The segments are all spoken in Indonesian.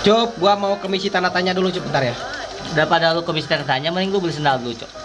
Cup, gua mau ke misi tanda tanya dulu, Cup, bentar ya. Daripada lu ke misi tanda tanya, mending lu beli sendal dulu, Cok.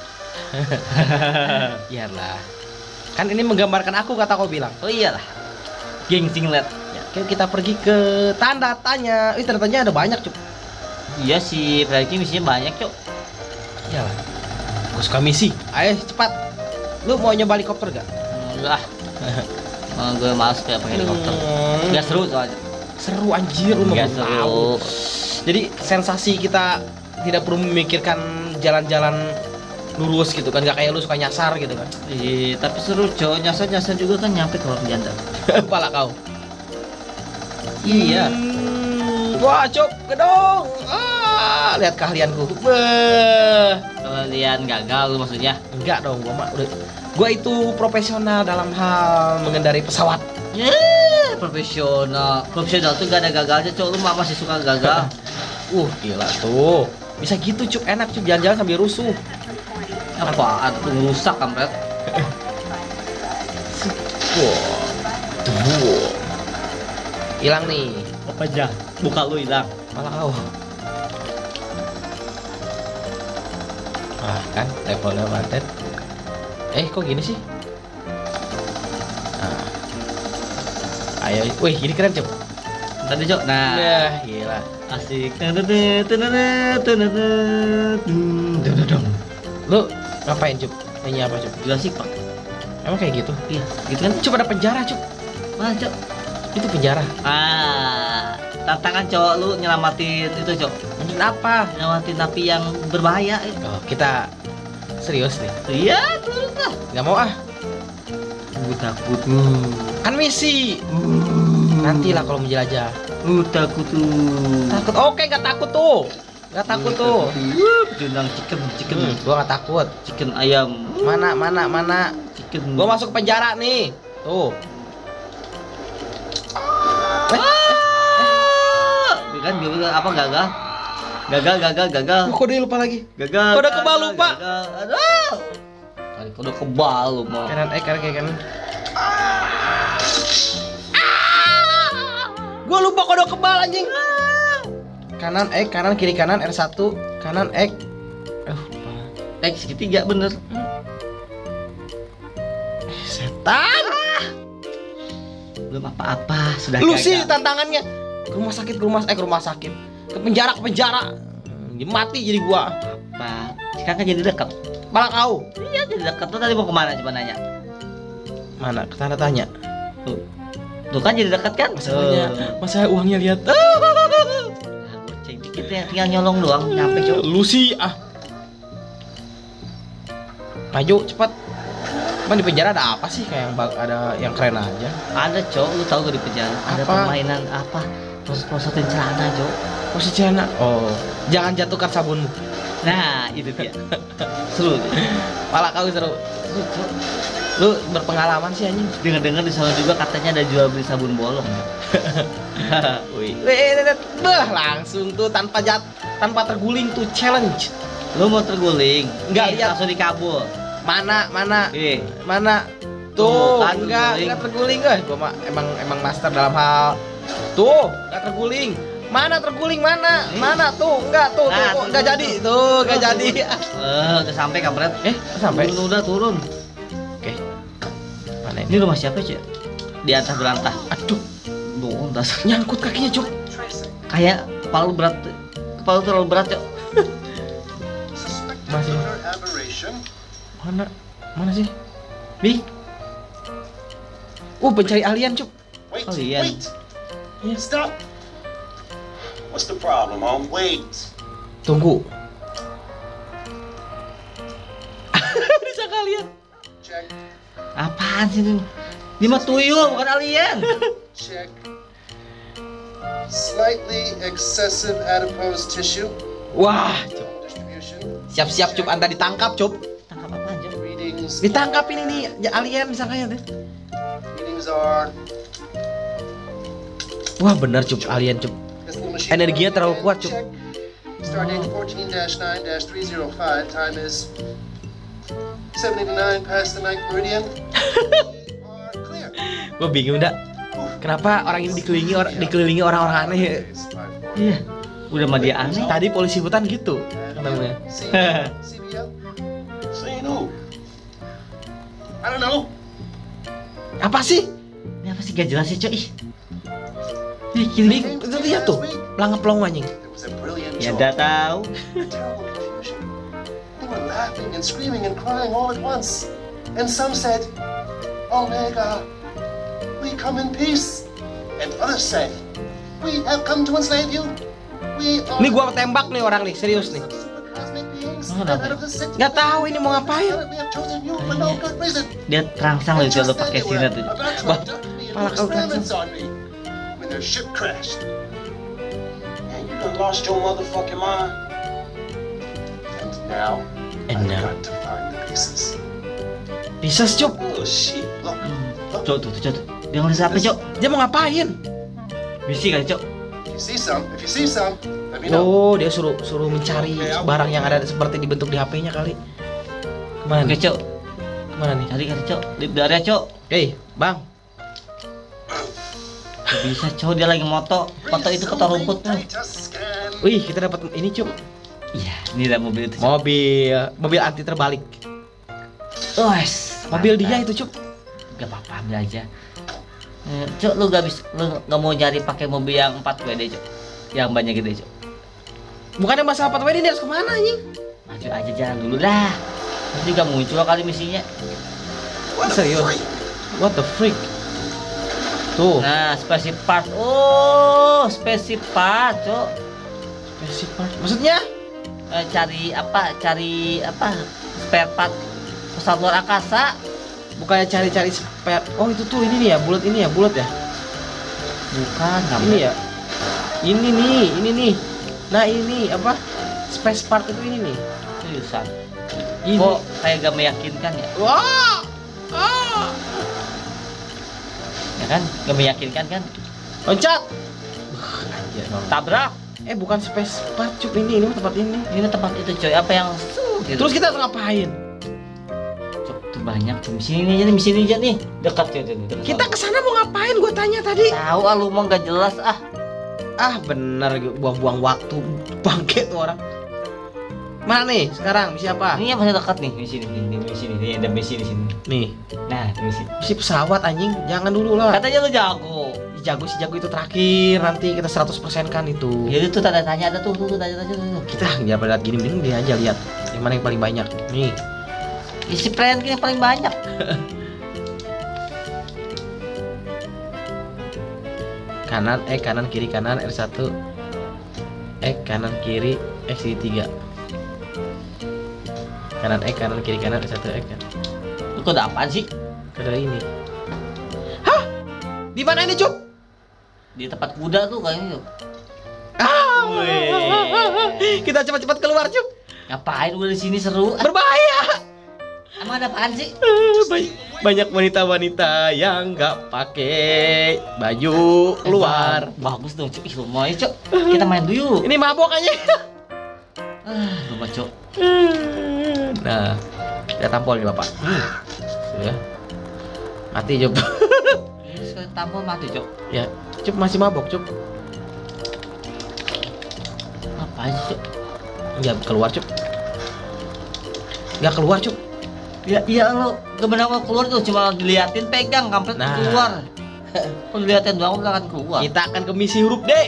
Iyalah. Kan ini menggambarkan aku, kata kau bilang. Oh iyalah. Geng singlet. Ya, kita pergi ke tanda tanya. Tanda tanya ada banyak, Cup. Iya sih, berarti misinya banyak, Cok. Iyalah. Gua suka misi. Ayo cepat. Lu mau nyoba helikopter gak? Enggak. Gue males kayak pakai helikopter. Enggak seru soalnya. Seru anjir, lu Enggak mau seru. tahu. Jadi sensasi kita tidak perlu memikirkan jalan-jalan lurus gitu kan, gak kayak lu suka nyasar gitu kan. Iya, tapi seru, Cok. Nyasar juga kan nyampe ke orang janda. Pala kau. Iya. Wah, Cup, gedong. Lihat keahlianku. Beuh. Kalian gagal lu maksudnya? Enggak dong, gua itu profesional dalam hal mengendari pesawat. Profesional. Profesional tuh gak ada gagalnya, Cok. Lu masih suka gagal. Gila tuh. Bisa gitu, Cup. Enak, Cup, jalan-jalan sambil rusuh. Apaan tuh rusak, kampret. Hilang nih. Apa aja? Buka lu hilang. Malah kau. Kan levelnya mantet. Kok gini sih? Ayo, wih, gini keren, Cup. Tadi, Cok. Nah, Ya, gila. asik. Lu ngapain, Cup? Nyanyi apa, Cup? Jurassic Park. Emang kayak gitu? Iya, gitu kan? Coba ada penjara, Cup. Mana, Cok? Itu penjara. Tantangan, Cok. Lu nyelamatin itu, Cok. Mungkin apa? Nyelamatin napi yang berbahaya. Oh, kita serius nih. Iya, terus lah. Gak mau ah. Gue takut. Kan misi. Nantilah kalau menjelajah. Takut tuh. Takut. Oke, gak takut tuh. Gak takut tuh. Jundang chicken. Gua gak takut. Chicken ayam. Mana? Chicken. Gua masuk ke penjara nih. Tuh. Kan juga apa gagal? Gagal. Kode lupa lagi. Gagal. Kode kebal lupa. Aduh. Kali kode kebal lu mau. Kanan kanan. Gua lupa kode kebal anjing. Kanan kiri kanan R1, kanan X. Segitiga bener. Setan. Belum apa-apa, sudah Lu gagal. sih tantangannya ke rumah sakit. Ke penjara. Mati jadi gua. Apa? Sekarang kan jadi dekat. Malah kau. Iya, jadi dekat. Tuh tadi mau kemana coba nanya? Mana? Tanda tanya. Tuh kan jadi dekat kan? Masa uangnya lihat. Goceng dikit ya, tinggal nyolong doang nyampe, Cok. Lu sih Maju cepat. Emang di penjara ada apa sih? Kayak ada yang keren aja. Ada, Cok. Lu tahu gak di penjara? Ada Apa? permainan apa? Prosotin celana, Cok. Posisi anak. Oh, jangan jatuhkan sabunmu. Nah, itu dia. Seru. Malah kau seru. Lu berpengalaman sih anjing. Dengar-dengar di sana juga katanya ada jual beli sabun bolong. Wih, langsung tuh tanpa terguling tuh challenge. Lu mau terguling? Enggak, lihat. Langsung dikabul. Mana? Tuh, Tuh, kan enggak terguling, guys. Gua mah emang master dalam hal. Tuh, enggak terguling. Mana terguling mana? Mana tuh? Enggak tuh, Nah, tuh enggak jadi. Tuh, enggak jadi. Udah sampai kampret. Sampai. Turun. Oke. Mana Ini rumah siapa, Cek? Di atas berantah. Aduh, Bohong dasar. nyangkut kakinya, Cuk. Kayak kepala lu berat. Kepala lu terlalu berat, Cek. Masih. Mana sih? Nih, Pencari alien, Cuk. kalian. Stop. What's the problem, home? Wait. Tunggu. Bisa kalian. Check. Apaan sih ini? Dia mah tuyul, bukan alien. Check. Slightly excessive adipose tissue. Wah, Cuk. Distribution. Siap-siap, Cuk. Anda ditangkap, Cuk. Tangkap apaan, Cek? Readings. Ditangkap ini nih alien disangkanya deh. Readings are. Wah, bener, Cuk, alien, Cuk. Energinya terlalu kuat, Cuk. Stardate 14-9-305. Time is 7:89 past the ninth meridian. Are clear. Gue bingung dah. Kenapa orang ini dikelilingi orang-orang aneh ya? Iya. Udah mah dia aneh. Tadi polisi hutan gitu namanya. CBO? Saying who? I don't know. Apa sih? Ini apa sih gak jelas ya, Cok? Ih. Nih, itu lihat tuh. Pelangap-pelongo anjing. There was a brilliant Ya joke. udah tahu. Terrible confusion. They were laughing and screaming and crying all at once. And some said, Omega, we come in peace. And others said, we have come to enslave you. We are Nih gua tembak nih orang nih, serius nih. supercosmic beings Oh, that kenapa? out of the six Nggak tahu ini mau ngapain. we have chosen you for no good reason. Dia terangsang loh And kalau just then pakai they were sinar tuh. about to Wah, abduct me and pala do kau experiments on me when their ship crashed. And you done lost your motherfucking mind. And now, And I've now. got to find the pieces. Bisa Cuk. Oh shit! Look, Cok tuh, Cok. Dia ngeliat apa, Cok? Dia mau ngapain? Misi kali, Cok. if you see some, let me know. Oh, dia suruh mencari barang yang ada seperti dibentuk di HP-nya kali. Kemana Oke, nih? Cok. Kemana nih? Cari kali, Cok. Di area, Cok. Bang. Gak bisa, Cok. Dia lagi moto itu foto rumput tuh. Data scan. Wih, kita dapat ini Cuk. Iya, ini lah mobil itu, Cok. Mobil anti terbalik. Wes, Mobil mantap. dia itu Cuk. Gak apa-apa, ambil aja. Cok, lu gak mau nyari pakai mobil yang 4 WD, Cok. Yang banyak gede, Cok. Bukannya masalah 4 WD, ini harus kemana anjing? Maju aja jalan dulu dah. Nanti gak muncul kali misinya. Serius? What the freak? Tuh, Nah, spaceship part. Oh, spaceship part, Cok. basic part. Maksudnya? Cari apa? Spare part pesawat luar angkasa. Bukannya cari-cari spare. Oh, itu tuh ini nih ya, bulat ya. Bukan, Ini ya. Ini nih. Nah, ini apa? Space part itu ini nih. Seriusan. Ini. Kok kayak gak meyakinkan ya? Wah. Ah. Ya kan? Gak meyakinkan kan? Loncat. Anjir, Tabrak. bukan space part Cuk, ini tempat ini. Ini tempat itu, coy. Apa yang gitu. Terus kita harus ngapain? Cok, tuh banyak tuh. Sini aja nih. Dekat, coy. Dekat. Kita kesana mau ngapain? Gua tanya tadi. Tahu lu mah gak jelas ah. Bener, buang-buang waktu, bangke tuh orang. Mana nih sekarang? Misi apa? Ini yang masih dekat nih. Di sini. Nih, ada misi di sini. Nih, Nah, misi. misi pesawat anjing. Jangan dulu lah. Katanya lu jago. Si jago itu terakhir. Nanti kita 100% kan itu. Ya itu tanda tanya ada tuh tanya tuh. Kita nggak pada lihat gini, mending dia aja lihat yang mana yang paling banyak. Nih, Isi prank yang paling banyak. kanan kiri kanan R1, kanan kiri X3, kanan kiri kanan R1 kan. Lu kode apaan sih? Kode ini. Hah? Di mana ini Cuk? Di tempat kuda tuh kayaknya. Wih. Kita cepat-cepat keluar Cuk. Ngapain gue di sini seru? Berbahaya. Emang ada apaan sih? Banyak wanita-wanita yang nggak pakai baju keluar. Bagus dong, Cuk. Ih, lumayan, Cuk. Kita main dulu yuk. Ini mabok aja. Lumayan, Cuk. Nah, kita tampol nih Bapak. Ya. Mati Cuk. Ini sekali tampol mati, Cuk. Ya, Cuk masih mabok Cuk. Apaan sih, Cuk? Nggak keluar Cuk. Nggak keluar Cuk. Ya, iya lo kebenaran keluar tuh cuma diliatin pegang kampret Nah. keluar. Kalau diliatin doang udah akan keluar. Kita akan ke misi huruf D.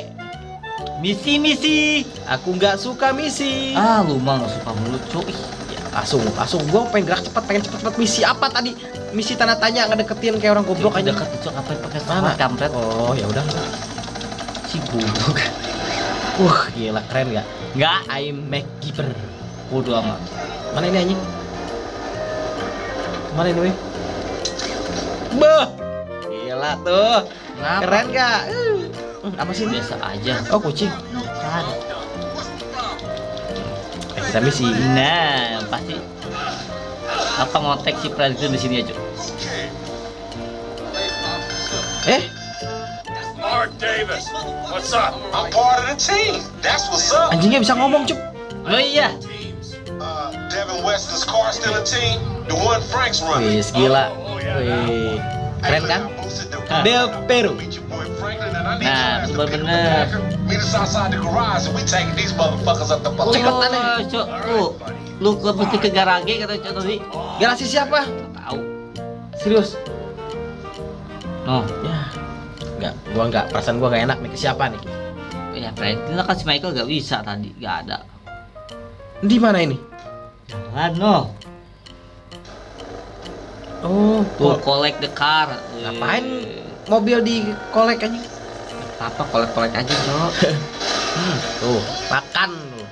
Misi. Aku nggak suka misi. Lu mah nggak suka mulut, Cuk. Ih, Ya, langsung. Gua pengen gerak cepat, pengen cepet misi apa tadi? Misi tanda tanya ngedeketin kayak orang goblok aja. dekat, Cuk. Apa pakai Mana? semangat kampret? Oh, ya udah. Si goblok. Gila keren nggak? Enggak, I'm MacGyver. bodo amat. Mana ini anjing? Mana ini weh? Bah, gila tuh. Kenapa? Keren gak? Apa sih ini? Biasa aja. Oh kucing. Kan. Kita misi. Nah, pasti apa ngotek si Predator di sini aja. Mark Davis, what's up? I'm part of the team. That's what's up. Anjingnya bisa ngomong Cuk. Oh iya. Devin Weston's car still a team. The one Frank's running. Wih, gila. Wih, keren kan? Del Peru. Nah, bener-bener. Meet us outside the garage and we taking these motherfuckers up the fucking. Cepetan deh. Cok, tuh. Lu mesti ke garage kata Cok tadi. Garasi siapa? Tahu. Serius? Noh, Ya. Gua enggak, perasaan gua enggak enak nih, ke siapa nih? ya Franklin lah kan si Michael gak bisa tadi, gak ada. Di mana ini? Jangan noh. Oh, Tuh collect the car. ngapain mobil di kolek aja? Apa kolek-kolek aja, Cok. Tuh, makan tuh.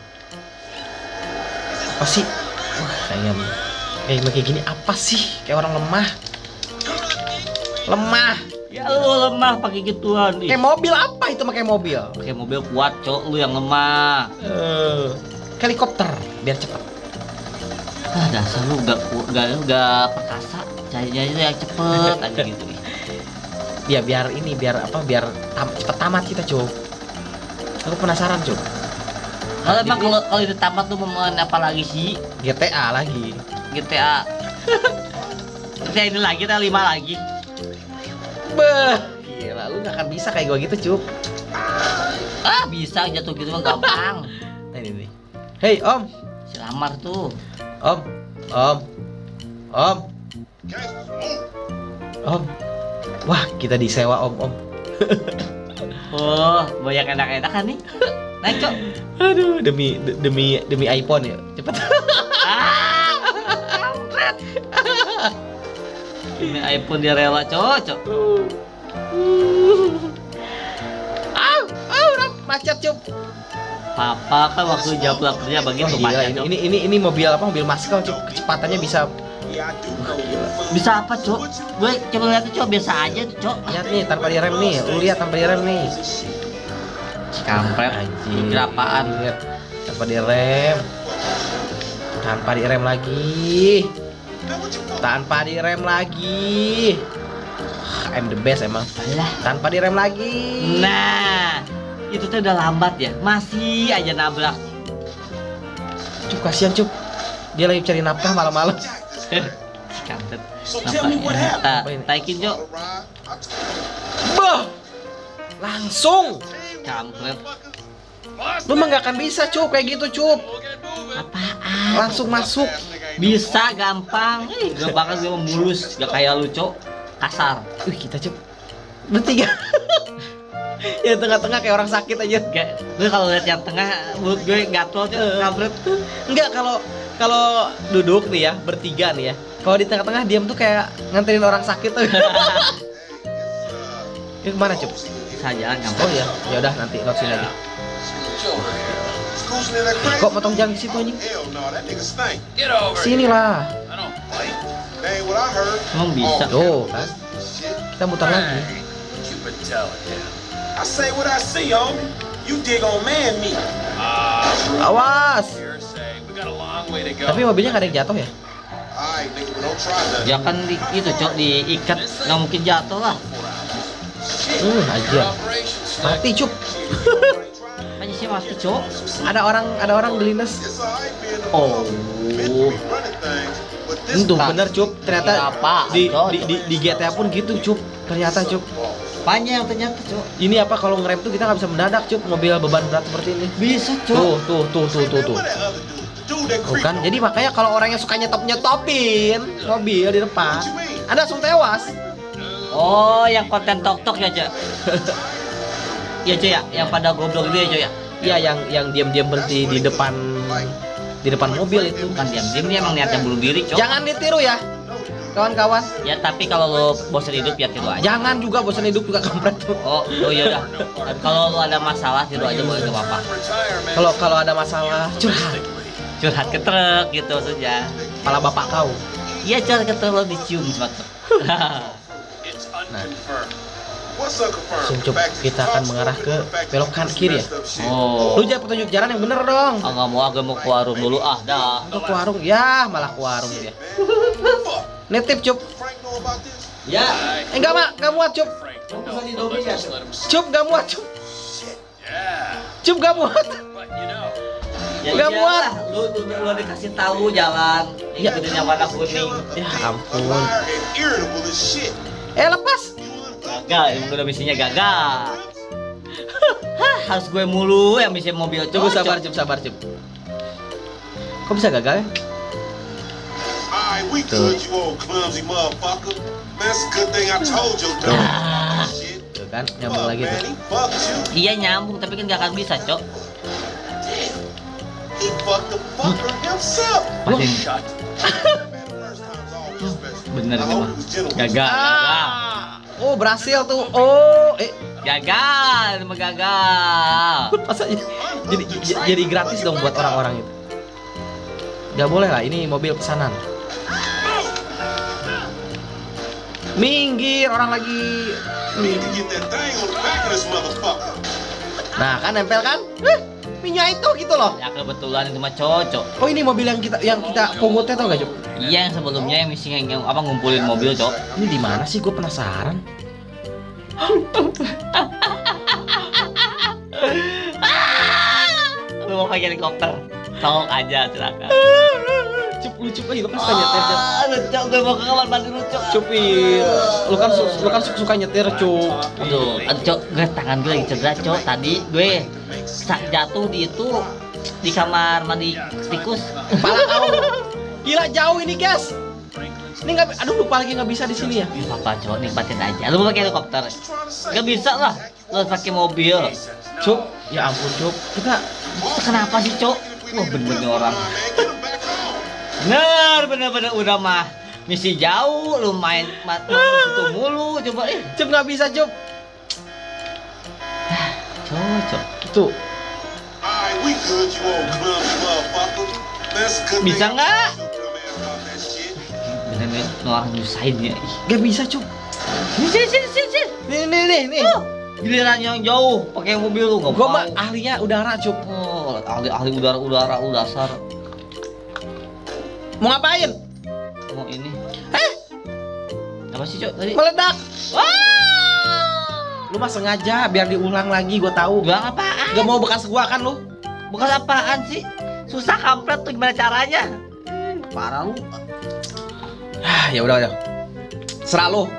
Apa sih? Wah, kayak gini apa sih? Kayak orang lemah. Lemah. Ya lu lemah pakai gituan. Kayak mobil apa itu pakai mobil? Pakai mobil kuat, Cok. Lu yang lemah. Helikopter biar cepat. Ah, dasar lu gak perkasa. Cari-cari yang cepet aja gitu. Ya biar cepet tamat kita, Cuk. Aku penasaran, Cuk. Kalau emang kalau itu tamat tuh mau main apa lagi sih? GTA lagi. GTA. GTA ini lagi, GTA 5 lagi. Beh, gila lu gak akan bisa kayak gua gitu, Cuk. Ah, bisa jatuh gitu mah gampang. Nah, ini nih. Hei, Om. Si Lamar tuh. Om. Om. Wah, kita disewa, Om. Oh, banyak enak-enakan nih. Naik, Cok. Aduh, demi iPhone ya. Cepet. Ini iPhone dia rela, Cok. Macet, Cuk. Papa kan waktu jam pulang kerja begitu Gila, macet, Cok. ini mobil apa? Mobil Maskell, Cuk. Kecepatannya bisa. Bisa apa, Cok? Gue coba lihat tuh, Cok, biasa aja tuh, Cok. Lihat nih, tanpa direm nih. Lu lihat tanpa direm nih. Kampret, berapaan? Lihat, tanpa direm. Tanpa direm lagi. Tanpa direm lagi. I'm the best emang. Alah. Tanpa direm lagi. Nah, itu tuh udah lambat ya. Masih aja nabrak. Cuk, kasihan, Cuk. Dia lagi cari nafkah malam-malam. Si kampret. Nampaknya. Taikin, Cok. Bah. Langsung. Kampret. Lu mah gak akan bisa, Cuk, kayak gitu, Cuk. Apaan? Langsung masuk. Bisa gampang. Gak bakal gue mulus. Gak kayak lu, Cok. Kasar. Kita, Cuk. Bertiga. Yang tengah-tengah kayak orang sakit aja. Gak, lu kalau lihat yang tengah mulut gue gatel, Cok. Kampret. Enggak, kalau duduk nih ya, bertiga nih ya. Kalau di tengah-tengah diam tuh kayak nganterin orang sakit tuh. Ini kemana, Cuk? Bisa jalan, kampret. Oh iya, ya udah nanti lewat sini aja. Kok potong jalan ke situ anjing? Get over Sini lah. I don't fight. That ain't what I heard. Emang bisa. Tuh, kan. Kita muter lagi. You been telling him. I say what I see, homie. You dig on man meat. Awas. Hearsay. We got a long way to go. Tapi mobilnya gak ada yang jatuh ya? Alright, nigga, but don't try nothing. Ya kan itu, Cok, diikat. Nggak mungkin jatuh lah. Aja. Mati, Cuk. Aja sih mati, Cok. Ada orang gelindes. It's alright being the Oh. meant to be running things, but this Itu bener, Cuk. Ternyata Apa? di GTA pun gitu, Cuk. Ternyata, Cuk. Panjang ternyata, Cok. Ini apa kalau ngerem tuh kita nggak bisa mendadak, Cuk. Mobil beban berat seperti ini. Bisa, Cok. Tuh. What that other dude? The dude that Tuh creeped kan, on jadi makanya kalau orang yang suka nyetopin mobil di depan, ada langsung tewas. Oh, yang konten tok-tok ya, Cok. Iya, Cok ya, yang pada goblok itu ya, Cok ya. Iya, yang diam-diam berhenti di depan mobil itu. Bukan diam-diam, dia emang niatnya bunuh diri, Cok. Jangan ditiru ya, kawan-kawan. Ya, tapi kalau lo bosan hidup ya tiru aja. Jangan juga bosan hidup juga kampret tuh. Oh iya dah. Kalau lo ada masalah tiru aja boleh, gak apa-apa. Kalau ada masalah curhat, Curhat ke truk gitu maksudnya. kepala bapak kau. Iya, curhat ke truk, lo dicium sama truk. It's unconfirmed. What's unconfirmed? Langsung, Cuk, kita akan mengarah ke belok kanan kiri ya. Oh. Lu jangan petunjuk jalan yang bener dong. Ah, nggak mau, agak mau ke warung dulu dah. Untuk ke warung, ya malah ke warung dia. Nitip, Cuk. Frank know about this? Ya. Enggak muat, Cuk. Cup gak muat, Cup. Cup gak muat. Ya Nggak muat. iyalah, lu dikasih tahu jalan. Ya. Ikutin yang warna kuning. Ya ampun. Liar and irritable as shit. Lepas. Gagal, emang udah misinya gagal. harus gue mulu yang bisa mobil. Coba sabar, sabar. Kok bisa gagal ya? Alright, we good, you old clumsy motherfucker. That's a good thing I told you, don't shit. Tuh kan, nyambung Fuck, lagi man, tuh. he fucked you. Iya nyambung tapi kan gak akan bisa, Cok. He fucked the fucker himself. Pasti Man, first time's always special. bener I nih hope mah. it was gentle. Gagal. Oh, berhasil tuh. Oh, Gagal, emang gagal. masa jadi gratis dong buat orang-orang itu. Gak boleh lah, ini mobil pesanan. Minggir, orang lagi. Need to get that thing on the back of this motherfucker. Nah, kan nempel kan? Minyak itu gitu loh. Ya kebetulan itu mah cocok. Oh, ini mobil yang kita pungutnya tau gak, Cuk? Iya yang sebelumnya yang misi yang apa ngumpulin mobil, Cok. Ini di mana sih? Gue penasaran. Lu mau pakai helikopter? Sok aja silakan. Cup, lu cup aja, lu kan suka nyetir, Cup. Lu Cok, gue mau ke kamar mandi lu, Cok. Cup, lu kan suka nyetir, Cup. Aduh, Cok, gue tangan gue lagi cedera, Cok. Tadi gue jatuh di kamar mandi tikus. Kepala kau. Gila jauh ini, guys. Ini nggak, aduh lupa lagi nggak bisa di sini ya. Gak apa-apa, Cok, nikmatin aja. Lu mau pakai helikopter? Gak bisa lah. Lu harus pakai mobil. Cup, ya ampun, Cup. Kita Kenapa sih, Cok? Wah, bener-bener orang. Bener udah mah. Misi jauh, lu main itu mulu, coba Cup nggak bisa, Cup. Cocok. Gitu. Alright, we good, you old clumsy motherfucker. That's a good Bisa thing I nggak? told you dumbass about that shit. Bener-bener orang nyusahin ya. Ih. Gak bisa, Cup. Sini. Nih. Giliran yang jauh pakai mobil lu nggak Gua mau. mah ahlinya udara, Cup. Oh, ahli udara lu dasar. Mau ngapain? Mau ini. Apa sih, Cok, tadi? Meledak. Wah! Lu mah sengaja biar diulang lagi, gua tahu. Gak apaan? Gak mau bekas gua kan lu? Bukan apaan sih? Susah kampret tuh gimana caranya? Parah lu. Ya udah. Serah lu.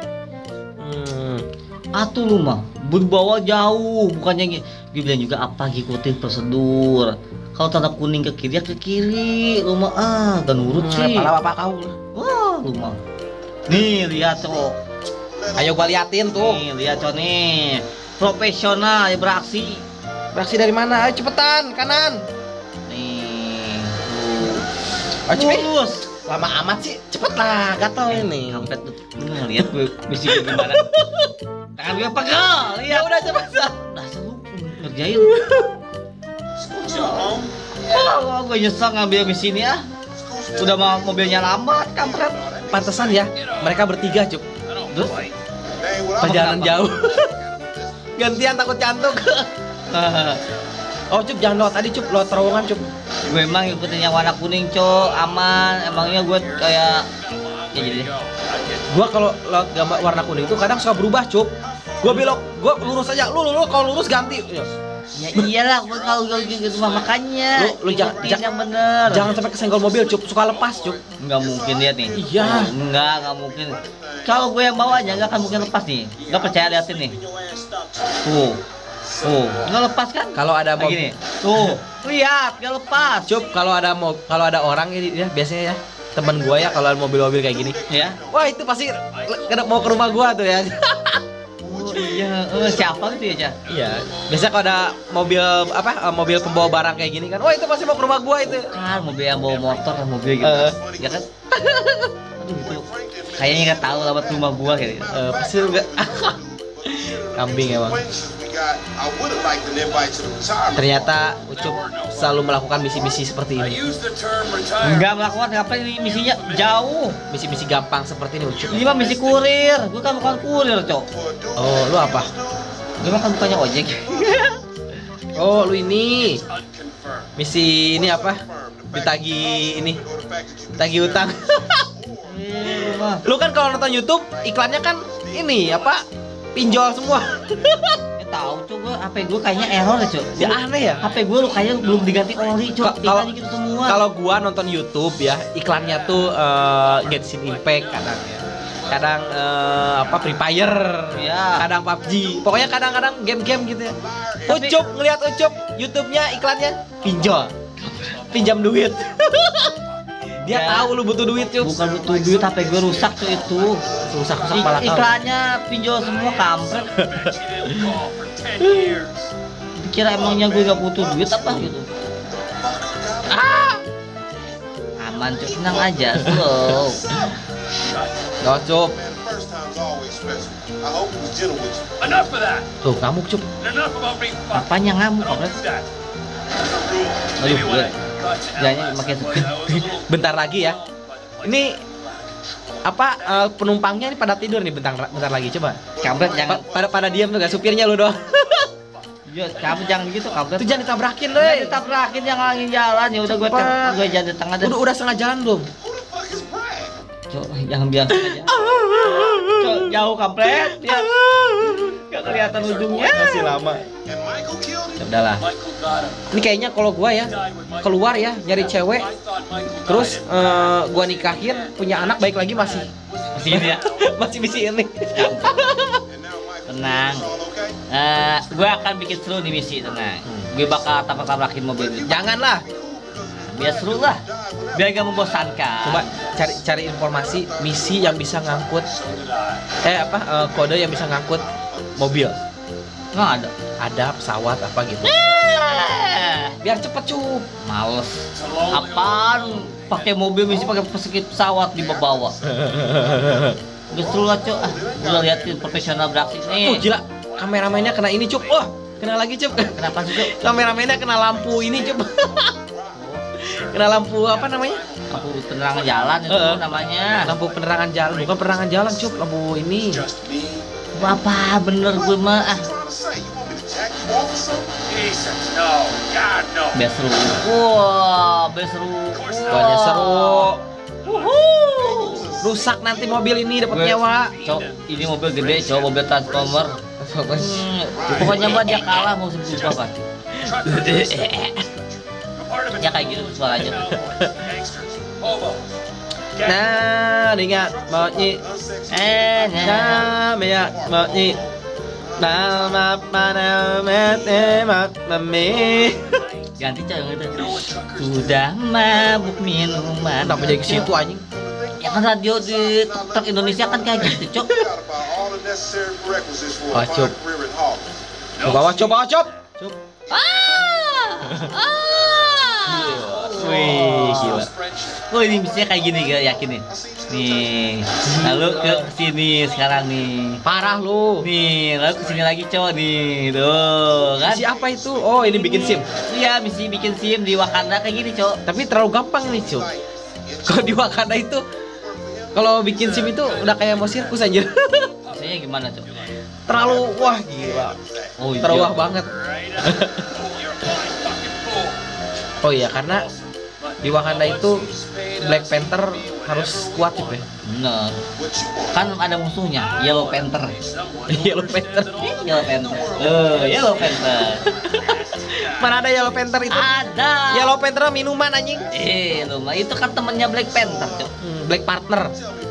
Atuh lu mah berbawa jauh, bukannya dia bilang juga apa ngikutin prosedur. Kalau tanda kuning ke kiri ya ke kiri, lu mah gak nurut sih. Kepala bapak kau. Wah, lu mah. Nih lihat, Cok. Ayo gua liatin tuh. Nih lihat, Cok, nih. Profesional ya beraksi. Beraksi dari mana? Ayo cepetan, kanan. Nih. Tuh. Ayo cepet. Lurus. Lama amat sih, cepet lah, gatel ini. Kampret tuh. Lihat gue misi gimana. Tangan gue pegel. Ya Lihat. udah cepet. Dasar lu ngerjain. Scoot your home. Oh, gue nyesel ngambil misi ini ah. Udah mau mobilnya lambat, kampret. Pantesan ya, mereka bertiga, Cup. Terus Hey, what I'm Perjalanan kenapa? jauh. Gantian takut cantuk. Oh, Cup, jangan lewat tadi, Cup. Lewat terowongan, Cup. gue emang ngikutin yang warna kuning, Cok. Aman. Emangnya gue kayak ya jadi deh. Gua kalau lewat gambar warna kuning itu kadang suka berubah, Cup. Gua belok, gua lurus aja. Lu kalau lurus ganti. Ya iyalah, gue kalau gitu mah makanya. Lu jangan ikutin yang bener. Jangan sampai kesenggol mobil, Cup. Suka lepas, Cup. Nggak mungkin lihat nih. Iya. Nggak mungkin. Kalau gue yang bawanya nggak akan mungkin lepas nih. Nggak percaya liatin nih. Tuh, nggak lepas kan? Kalau ada Kayak gini. Tuh, lihat nggak lepas. Cup, kalau ada orang ini ya biasanya ya teman gua ya kalau ada mobil-mobil kayak gini. Ya. Wah, itu pasti mau ke rumah gua tuh ya. Oh iya, siapa gitu ya, Cah? Iya. Biasa kalau ada mobil pembawa barang kayak gini kan. Wah, itu pasti mau ke rumah gua itu. Kan mobil yang bawa motor kan mobil gitu. Ya kan? Aduh itu kayaknya nggak tahu lewat rumah gua kayak gitu. Pasti enggak. Kambing emang. I would have liked an invite to the retirement. Ternyata Ucup selalu melakukan misi-misi seperti ini. Enggak melakukan apa ini misinya jauh. Misi-misi gampang seperti ini, Ucup. Ini mah misi kurir. Gua kan bukan kurir, Cok. Oh, lu apa? Gua mah kan bukannya ojek. Oh, lu ini. Misi ini apa? Ditagi utang. Lu kan kalau nonton YouTube iklannya kan ini apa? Pinjol semua. Tahu coba HP gue kayaknya error deh, Cok. Ya aneh ya. HP gue lu kayaknya belum diganti ori, Cok. Iklannya gitu semua. Kalau gua nonton YouTube ya, iklannya tuh Genshin Impact kadang ya. kadang apa Free Fire, Ya. kadang PUBG. Pokoknya kadang-kadang game-game gitu ya. Ucup ngeliat Ucup YouTube-nya iklannya pinjam duit. Dia Ya. tahu lu butuh duit, Cup. Bukan butuh duit, HP gue rusak tuh itu. Rusak pala kau. Iklannya pinjol semua kampret. Dikira emangnya gue gak butuh duit apa gitu. Aman cuy, tenang aja, slow. Gak Cup. Man, the first time's always special. I hope he was gentle with you. Enough of that. Tuh, ngamuk, Cup. And enough about being fucked. Apanya ngamuk Don't kampret? do that. There's a rule. Aduh, Maybe when gue. I got you out Jangan last makin night, I was a little Bentar lagi ya. Ini apa penumpangnya ini pada tidur nih bentar lagi coba. Kampret jangan. Pada diam tuh gak supirnya lu doang. Yo, kamu jangan gitu kampret. Itu jangan ditabrakin, Jangan deh. ditabrakin, jangan ngalangin jalan. Ya udah Cepat. gue jalan di tengah deh. Udah setengah jalan belum? Who the fuck is Brad? Cok, jangan bilang aja. Cok, jauh kampret. Ya. Gak kelihatan ujungnya. Masih lama. And Michael killed Ya him? udahlah. Michael got him. Ini kayaknya kalau gua ya keluar ya nyari cewek, I thought Michael terus died in gua nikahin, punya anak baik lagi masih Masih ini ya. masih misi ini. And now Michael Tenang. it's all okay? Gue akan bikin seru nih misi, tenang. Gue bakal tabrak-tabrakin mobil itu. Janganlah. Biar seru lah. Biar gak membosankan. Coba cari informasi misi yang bisa ngangkut kode yang bisa ngangkut mobil. Nggak ada. Ada pesawat apa gitu. Biar cepet Cup. Males. Apaan? Pakai mobil misi pakai pesawat dibawa. Gak seru lah cok. Udah liatin profesional beraksi Oh nih. gila, kameramennya kena ini Cup. Wah, kena lagi Cup. Kenapa sih cok? Kameramennya kena lampu ini Cup. Kena lampu apa namanya? Lampu penerangan jalan itu namanya. Lampu penerangan jalan, bukan penerangan jalan Cup, lampu ini. Just me? Apa bener gue mah ah. What you trying to say? You want me to jack you off or something? Jesus, no. God, no. Biar seru. Wah, biar seru. Banyak seru. Wuhuu. Rusak nanti mobil ini dapat nyawa. Cok, ini mobil gede, cok, mobil transformer. Pokoknya mah dia kalah mau sebut apa? Ya kayak gitu suaranya. Gangsters, hobos. Nah, ingat mau nyi. Nah, ya mau nyi. Nama mana mat mami. Ganti cok yang itu. Sudah mabuk minuman. Kenapa jadi ke situ anjing? Ya kan radio di TikTok Indonesia kan kayak gitu, cok. Figured out about all the necessary prerequisites for Ah, a Cuk. fine career at Harvard. Coba. Cup. Wih, gila. Oh ini misalnya kayak gini gak yakin nih. Nih, lalu ke sini sekarang nih. Parah lu. Nih, lalu kesini lagi cowok nih, tuh kan? Siapa itu? Oh, ini bikin SIM. Iya, misi bikin SIM di Wakanda kayak gini cowok. Tapi terlalu gampang nih, Cup. Kalau di Wakanda itu kalau bikin SIM itu udah kayak mau sirkus anjir. Maksudnya gimana cowok? Terlalu wah gila. Oh iya. Terlalu wah banget. You're a fine fucking fool. Oh iya, karena di Wakanda itu Black Panther harus kuat Cup ya. Bener. Kan ada musuhnya, Yellow Panther. Yellow Panther. Yellow Panther. Yellow Panther. Mana ada Yellow Panther itu? Ada. Yellow Panther minuman anjing. Lumah itu kan temennya Black Panther cowok. Black partner.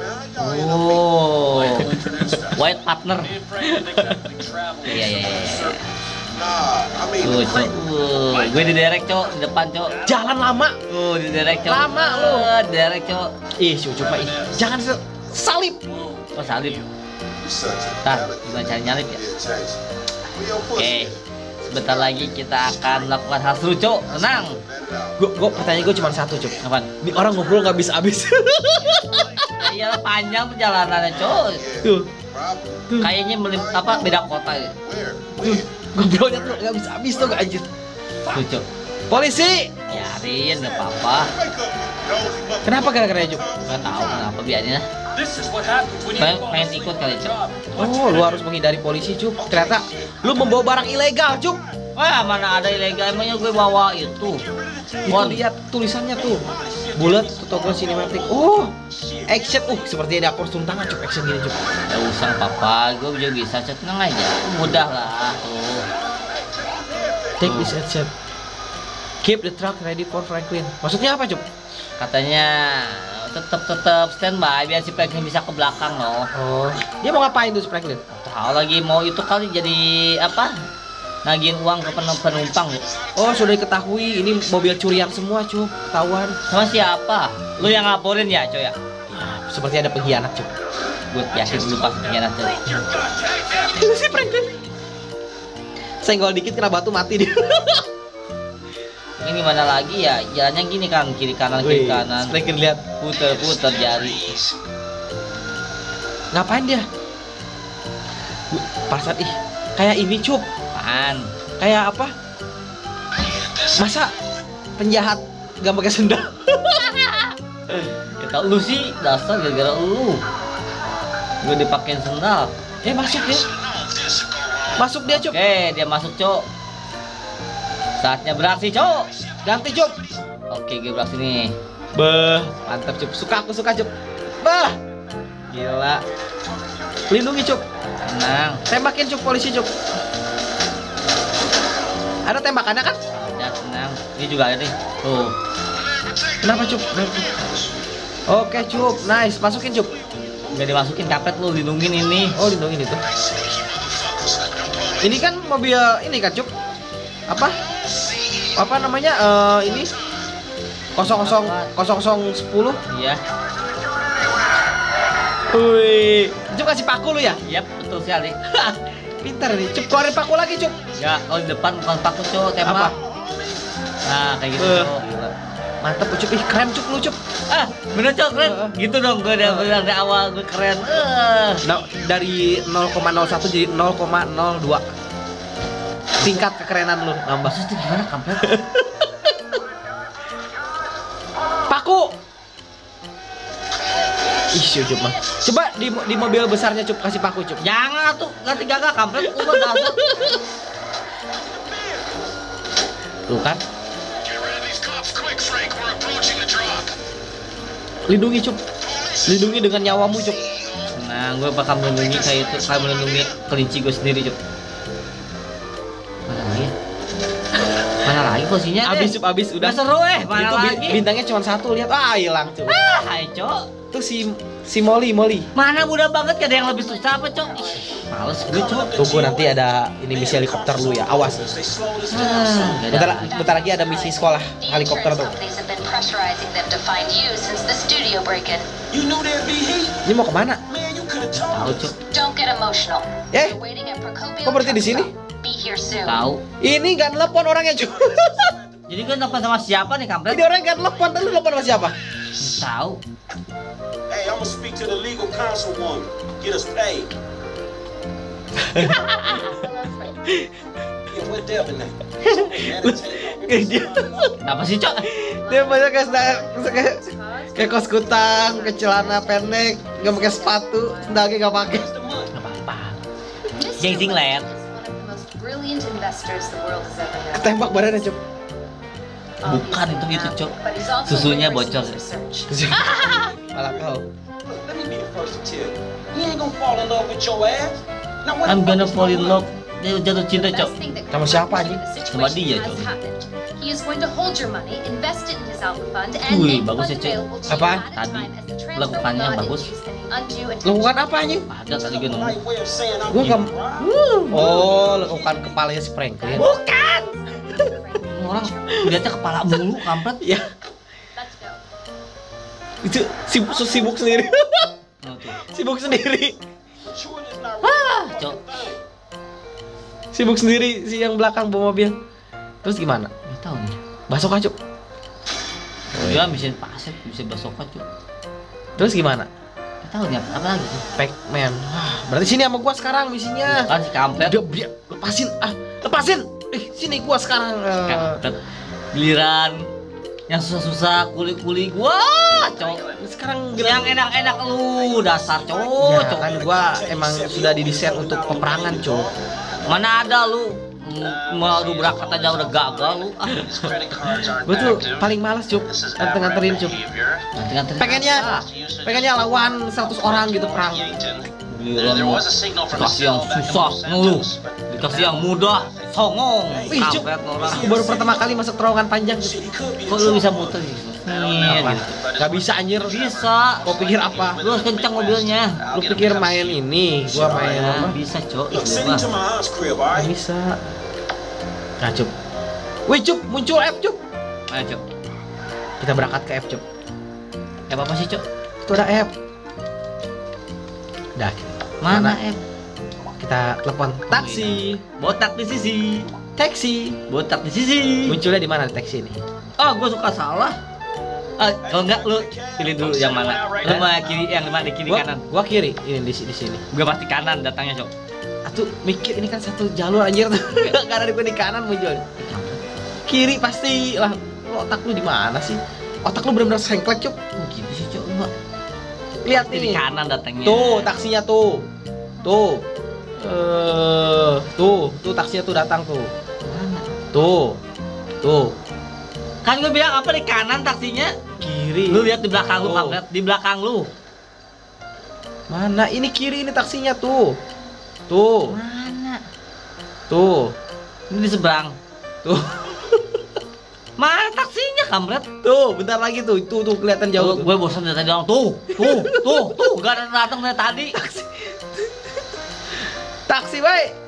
Oh, White Partner. Me and Frank think that we travel Iya iya iya. Nah, I mean, Tuh, the cok. creep. Gue di derek cok, di depan cok. Jalan lama. Di derek cok. Lama lu. Di derek cok. Ih, si Ucup mah ih. Jangan salib. Oh salib. You such a Ntar, talented gimana cari nyalip ya? Yeah, Chase. Where your Oke. pussy at? Sebentar lagi kita akan melakukan hal seru cok. Tenang. Let it out. Gue pertanyaan gue cuma satu Cup. Apaan? Ini orang ngobrol nggak habis-habis. Iya panjang perjalanannya cok. Tuh, Probably. Kayaknya apa beda kota ya. Where? tuh. Ngobrolnya tuh nggak habis-habis tuh gak anjir. Tuh cok. Polisi. Biarin nggak apa-apa. Wake up, nosy mother. Kenapa gara-gara Cup? Nggak tahu kenapa biarin lah. This is what happens when you Pengen ikut kali cok. Oh, lu harus menghindari polisi, Cup. Ternyata lu membawa barang ilegal, Cup. Wah mana ada ilegal emangnya gue bawa itu. Itu lihat tulisannya tuh. Bullet tutorial cinematic. Oh, action. Seperti ada kostum tangan, Cup. Action gini, Cup. Gak usah papa, gue juga bisa cek tenang aja. Mudah lah tuh. Take this headset. Keep the truck ready for Franklin. Maksudnya apa, Cup? Katanya tetap standby biar si Franklin bisa ke belakang loh. Oh, dia mau ngapain tuh si Franklin? Tahu lagi mau itu kali jadi apa? Nagihin uang ke penumpang. Oh, sudah diketahui ini mobil curian semua, Cuk. Ketahuan. Sama siapa? Lu yang laporin ya, coy ya? Seperti ada pengkhianat, Cuk. Gue yakin lu pas pengkhianat tuh. Si Franklin. Senggol dikit kena batu mati dia. Ini mana lagi ya? Jalannya gini kan, kiri kanan kiri Wih, kanan. Franklin lihat. Puter-puter jari. Ngapain dia? Perasaan kayak ini, Cuk. Apaan? Kayak apa? Masa penjahat gak pakai sendal? Kita lu sih dasar gara-gara lu. Gue dipakein sendal. Masuk dia. Masuk dia, Cuk. Oke, dia masuk, Cok. Saatnya beraksi, Cok. Ganti, Cuk. Oke, gue beraksi nih. Beh, mantap, Cuk. Aku suka, Cuk. Bah. Gila. Lindungi, Cuk. Tenang. Tembakin, Cuk, polisi, Cuk. Ada tembakannya kan? Ya, tenang. Ini juga ada nih. Tuh. Kenapa, Cuk? Oke, Cuk. Nice. Masukin, Cuk. Gak dimasukin kampret lu, lindungin ini. Oh, lindungin itu. Ini kan mobil ini kan, Cuk. Apa namanya? Ini 0010. Iya. Wih, Cuk kasih paku lu ya? Yap, betul sekali. Pintar nih, Cuk. Keluarin paku lagi, Cuk. Ya, kalau di depan bukan paku, Cok, tembak. Apa? Nah, kayak gitu, Cok. Gila. Mantap, Cuk. Ih, keren, Cuk, lu, Cuk. Ah, bener, Cok, keren. Gitu dong, gue udah bilang dari awal gue keren. Nah, dari 0,01 jadi 0,02. Tingkat kekerenan lu nambah. Maksudnya itu gimana, kampret? Paku. Ih, Cuk mah. Coba di mobil besarnya, Cuk, kasih paku, Cuk. Jangan tuh, ganti gagak, kampret. Gue dasar. Tuh kan. Lindungi, Cuk. Lindungi dengan nyawamu, Cuk. Nah, gue bakal melindungi kayak itu, kayak melindungi kelinci gue sendiri, Cok. Mana lagi? Mana lagi posisinya? Abis, Cuk, abis udah. Udah seru mana Itu lagi? bintangnya cuma satu, lihat. Hilang, Cuk. Hai, Cok. Tuh si Molly. Mana mudah banget, gak ada yang lebih susah apa, Cok? Ih, males gue, Cok. Tunggu nanti ada ini misi helikopter lu ya. Awas. Gak ada. Bentar lagi ada misi sekolah helikopter tuh. Pressurizing them to find you since the studio break-in. You knew there'd be heat? Ini mau kemana? Man, you could have Tahu, told Cok. Don't get emotional. Eh, We're waiting at Procopio kok berhenti di Truck sini? Stop. Be here soon. Tahu. Ini gak nelpon orangnya, Cuk. Jadi gue nelfon sama siapa nih, kampret? Ini orang gak nelpon, lu nelpon sama siapa? Tahu. Hey, I'm gonna speak to the legal counsel woman. Get us paid. Yeah, we're Devin now. Kenapa sih, Cok? Dia banyak kayak kos kutang, ke celana pendek, gak pakai sepatu, sendalnya gak pakai. Gak apa-apa. Mr. Jeng Land. Land is one of the most brilliant investors the world has ever known. Ketembak badannya, Cuk. Bukan itu, Cok. But he's also Susunya rigorous bocor. in his research. Malah kau. Look, let me be the first to tell you. He ain't gonna fall in love with your ass. Now, what I'm the fuck gonna is fall in wrong love. Dia jatuh cinta, The Cok. best thing that Sama could siapa, happen anjing? to the Sama situation dia, has Cok. happened. He is going to hold your money, invest it in his alpha fund, and Wih, make bagus funds ya, Cok. available to you Apaan? at a Tadi time as the transfer lakukannya will not bagus. induce any undue attention. Lakukan apa, anjing? Ada tadi gue nemu. right way of saying I'm Gua getting gak... robbed? Oh, lakukan kepalanya si Franklin. Bukan. Orang lihatnya kepala mulu, kampret. Ya, Let's go. itu sibuk sendiri. Oh, tuh. Sibuk sendiri. But chewing is not really Cok. Sibuk sendiri si yang belakang bawa mobil. Terus gimana? Gak tahu nih. Masuk aja, Cuk. Dia bisa paset, bisa basoka, Cok. Terus gimana? Gak tahu nih apa lagi tuh. Pac-Man. Wah, berarti sini sama gua sekarang misinya. Kan si kampret. Udah, lepasin. Lepasin. Sini gua sekarang. Kampret. Giliran yang susah-susah kuli-kuli gua, Cok. Sekarang Yang enak-enak lu dasar, Cok. Ya, Cok. kan gua emang sudah didesain untuk peperangan, Cuk. Mana ada lu mau berangkat aja udah gagal lu. Gua tuh paling males, Cuk. Nganterin, Cuk. Nanti Pengennya lawan 100 orang gitu perang. Giliran lu dikasih yang susah ngeluh, dikasih yang mudah songong. Wih, Cuk. Kampret orang. Aku baru pertama kali masuk terowongan panjang gitu. Kok lu bisa muter gitu? Nih, Apa? gitu. Gak bisa anjir. Bisa. Kau pikir apa? Lu harus kencang mobilnya. Lu pikir main ini? Gua main Ya, apa? bisa, Cok. Look, send him to my aunt's crib, Gak alright? bisa. Nah, Cup. Wih, Cup, muncul F, Cup. Ayo, Cok. Kita berangkat ke F, Cup. Apa sih, Cok? Itu ada F. Dah. Mana F? Kita telepon taksi. Botak di sisi. Taksi. Botak di sisi. Munculnya di mana taksi ini? Ah, gua suka salah. Kalau enggak lu pilih dulu yang mana? Lu mau kiri, yang mana di kiri kanan? Gua kiri. Ini di sini. Gua pasti kanan datangnya, Cok. Atuh mikir ini kan satu jalur anjir tuh. Karena di kanan muncul. Kiri pasti lah. Lu otak lu di mana sih? Otak lu benar-benar sengklek, Cup. Gitu sih, Cok. Enggak. Lihat Di nih. kanan datangnya. Tuh, taksinya tuh. Tuh. Tuh taksinya tuh datang tuh. Mana? Tuh. Kan gue bilang apa di kanan taksinya? Kiri. Lu lihat di belakang lu, Tuh. kampret. Di belakang lu. Mana? Ini kiri ini taksinya tuh. Tuh. Mana? Tuh. Ini di seberang. Tuh. Mana taksinya, kampret? Tuh, bentar lagi tuh. Tuh kelihatan jauh. tuh. Gue bosan dari tadi doang. Tuh. Gak ada datang dari tadi. Taksi, baik.